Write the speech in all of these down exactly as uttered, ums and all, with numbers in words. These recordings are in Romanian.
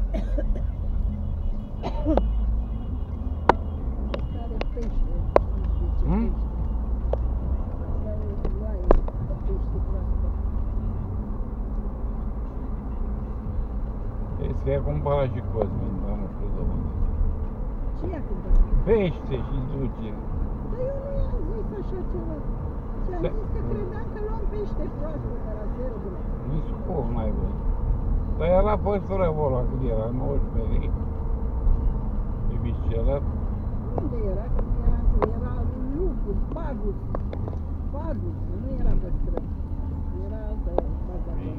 Care pește, Hmm? la oaie, pește proaspăt. Este că i-a cumpărat și Cosmin, dar nu știu de unde. Ce i-a cumpărat? Pește și duce. Dar eu nu i-am zis așa ceva. Ți-am Da. zis că credeam că luam pește proaspăt de la zero grade. Nici cum n-ai văzut. Dar era păstura ăla când era nouăsprezece lei. E viscerat. Unde era? Că nu era, era lucru, pagus. Pagus, nu era pe străzi. Era altă baza de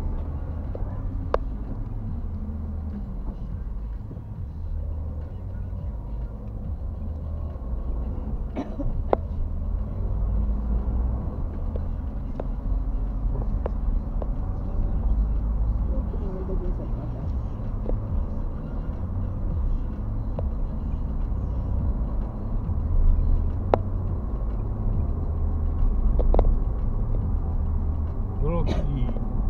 Rochii.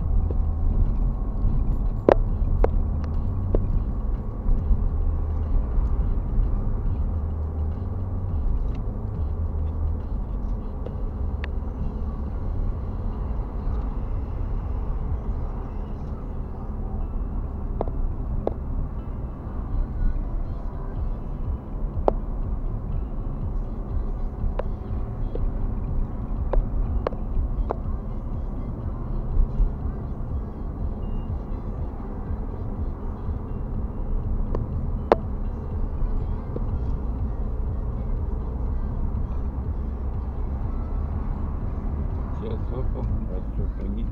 Ce sopă, ați ciocănit.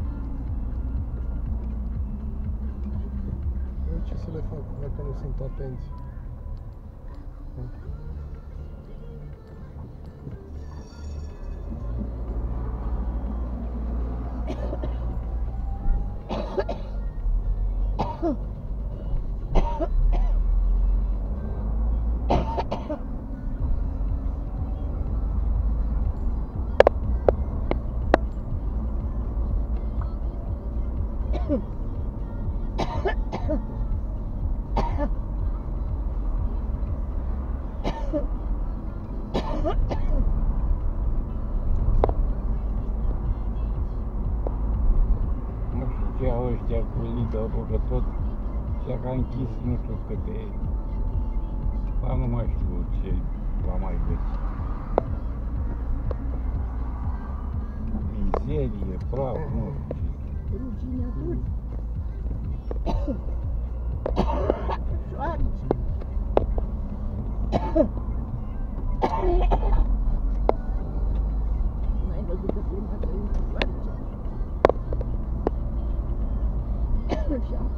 Ce să le fac dacă nu sunt atenți? Nu știu ce au ăștia cu Lidl-ul, că tot și-a ca închis nu știu câte, dar nu mai știu ce va mai găsi. Mizerie, praf, nu știu ce. ruginături. Șoarici. N-ai văzut că filmează în șoarice? Și